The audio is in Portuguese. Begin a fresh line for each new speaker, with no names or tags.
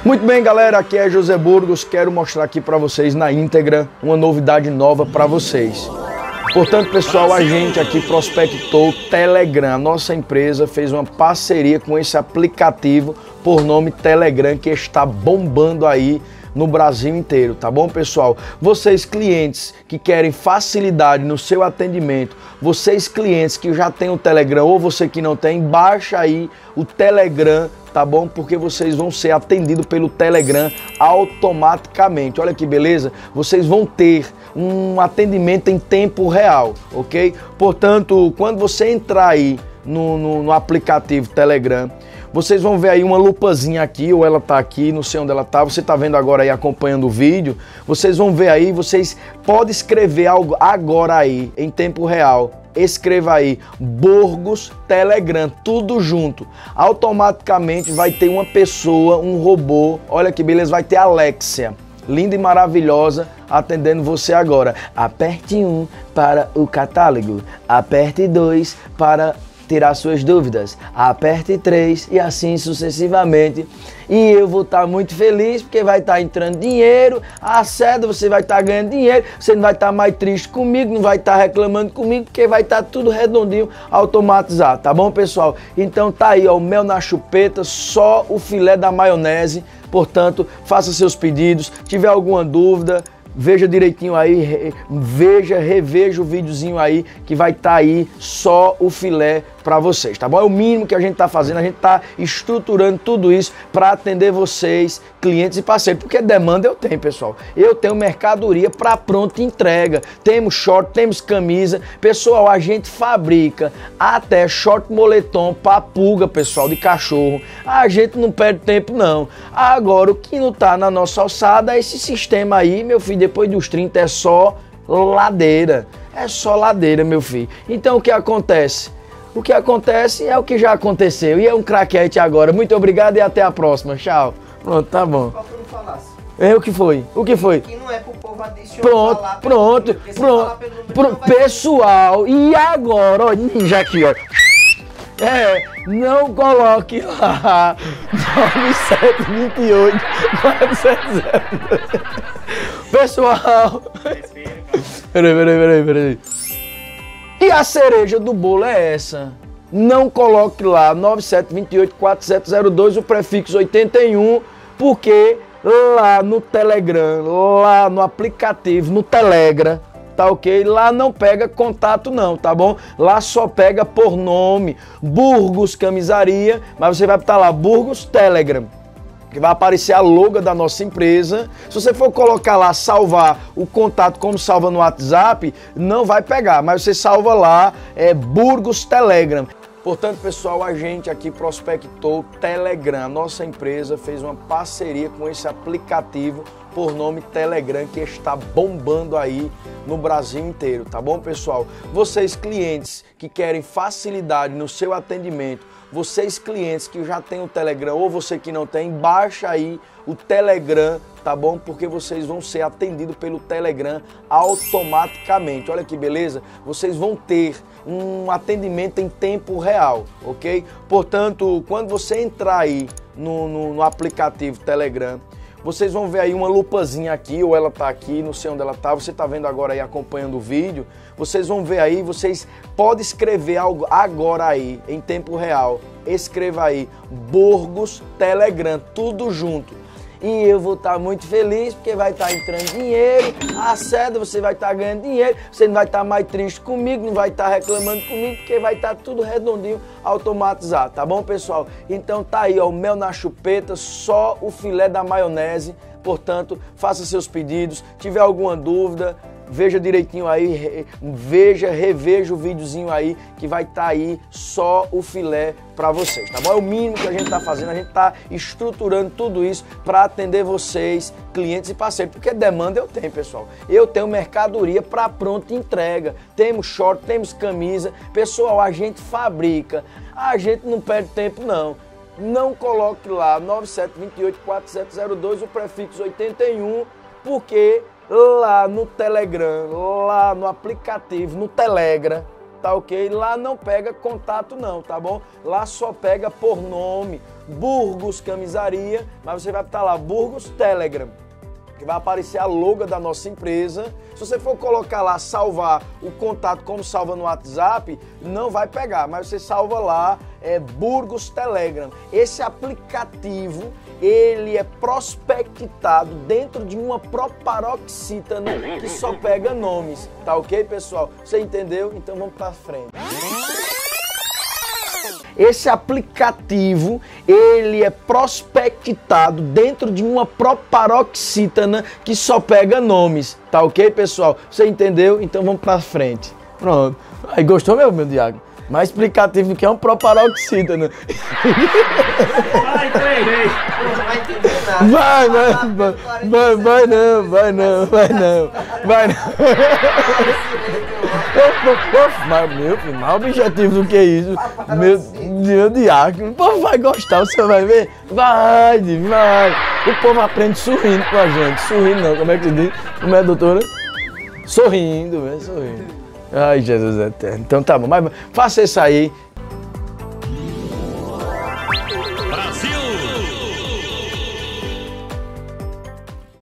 Muito bem, galera, aqui é José Burgos, quero mostrar aqui para vocês na íntegra uma novidade nova para vocês. Portanto, pessoal, a gente aqui prospectou o Telegram. A nossa empresa fez uma parceria com esse aplicativo por nome Telegram, que está bombando aí no Brasil inteiro, tá bom, pessoal? Vocês clientes que querem facilidade no seu atendimento, vocês clientes que já têm o Telegram ou você que não tem, baixa aí o Telegram, tá bom? Porque vocês vão ser atendidos pelo Telegram automaticamente. Olha que beleza, vocês vão ter um atendimento em tempo real, ok? Portanto, quando você entrar aí no aplicativo Telegram, vocês vão ver aí uma lupazinha aqui, ou ela tá aqui, não sei onde ela tá, você tá vendo agora aí acompanhando o vídeo, vocês vão ver aí, vocês podem escrever algo agora aí, em tempo real. Escreva aí, Burgos Telegram, tudo junto. Automaticamente vai ter uma pessoa, um robô, olha que beleza, vai ter a Alexia, linda e maravilhosa, atendendo você agora. Aperte 1 para o catálogo, aperte 2 para tirar suas dúvidas, aperte 3 e assim sucessivamente. E eu vou estar muito feliz porque vai estar entrando dinheiro, a seda, você vai estar ganhando dinheiro, você não vai estar mais triste comigo, não vai estar reclamando comigo, porque vai estar tudo redondinho, automatizado, tá bom, pessoal? Então tá aí, ó, o mel na chupeta, só o filé da maionese. Portanto, faça seus pedidos, tiver alguma dúvida, veja direitinho aí, reveja o videozinho aí, que vai estar aí só o filé para vocês, tá bom? É o mínimo que a gente tá fazendo, a gente tá estruturando tudo isso para atender vocês, clientes e parceiros, porque demanda eu tenho, pessoal. Eu tenho mercadoria para pronta entrega, temos short, temos camisa, pessoal, a gente fabrica até short moletom para pulga, pessoal, de cachorro. A gente não perde tempo não. Agora, o que não tá na nossa alçada é esse sistema aí, meu filho, depois dos 30 é só ladeira. É só ladeira, meu filho. Então o que acontece? O que acontece é o que já aconteceu. E é um craquete agora. Muito obrigado e até a próxima. Tchau. Pronto, tá bom. É o que foi? O que foi?
Que não é pro povo adicionar.
Pronto. Pessoal, e agora, ó, ninja aqui, ó. Não coloque lá 9728 470. Pessoal. Peraí. E a cereja do bolo é essa. Não coloque lá 97284702, o prefixo 81, porque lá no Telegram, lá no aplicativo, no Telegram, tá ok? Lá não pega contato não, tá bom? Lá só pega por nome, Burgos Camisaria, mas você vai botar lá Burgos Telegram, que vai aparecer a logo da nossa empresa. Se você for colocar lá, salvar o contato como salva no WhatsApp, não vai pegar, mas você salva lá, Burgos Telegram. Portanto, pessoal, a gente aqui prospectou o Telegram. A nossa empresa fez uma parceria com esse aplicativo por nome Telegram, que está bombando aí no Brasil inteiro, tá bom, pessoal? Vocês clientes que querem facilidade no seu atendimento, vocês clientes que já têm o Telegram ou você que não tem, baixa aí o Telegram, tá bom? Porque vocês vão ser atendidos pelo Telegram automaticamente. Olha que beleza, vocês vão ter um atendimento em tempo real, ok? Portanto, quando você entrar aí no aplicativo Telegram, vocês vão ver aí uma lupazinha aqui, ou ela tá aqui, não sei onde ela tá, você tá vendo agora aí acompanhando o vídeo, vocês vão ver aí, vocês podem escrever algo agora aí, em tempo real. Escreva aí, Burgos Telegram, tudo junto. E eu vou estar muito feliz porque vai estar entrando dinheiro, a seda, você vai estar ganhando dinheiro, você não vai estar mais triste comigo, não vai estar reclamando comigo, porque vai estar tudo redondinho, automatizado, tá bom, pessoal? Então tá aí, ó, o mel na chupeta, só o filé da maionese. Portanto, faça seus pedidos, tiver alguma dúvida, veja direitinho aí, reveja o videozinho aí, que vai estar aí só o filé para vocês, tá bom? É o mínimo que a gente tá fazendo, a gente tá estruturando tudo isso para atender vocês, clientes e parceiros, porque demanda eu tenho, pessoal. Eu tenho mercadoria para pronta entrega, temos short, temos camisa, pessoal, a gente fabrica, a gente não perde tempo não. Não coloque lá 97284702, o prefixo 81, porque lá no Telegram, lá no aplicativo, no Telegram, tá ok? Lá não pega contato não, tá bom? Lá só pega por nome, Burgos Camisaria, mas você vai estar lá, Burgos Telegram, que vai aparecer a logo da nossa empresa. Se você for colocar lá, salvar o contato como salva no WhatsApp, não vai pegar, mas você salva lá, Burgos Telegram. Esse aplicativo, ele é prospectado dentro de uma proparoxítona que só pega nomes, tá ok, pessoal? Você entendeu? Então vamos pra frente. Esse aplicativo, ele é prospectado dentro de uma proparoxítona que só pega nomes, tá ok, pessoal? Você entendeu? Então vamos pra frente. Pronto. Aí gostou, meu Diago? Mais explicativo que é um proparoxítona.
Vai, 3 vezes. Não vai entender nada.
Vai não. Mas, meu filho, mais objetivo do que isso. Meu Diago, o povo vai gostar, você vai ver? Vai. O povo aprende sorrindo com a gente. Sorrindo não, como é que se diz? Como é, doutora? Sorrindo. Ai, Jesus eterno. Então tá bom, mas faça isso aí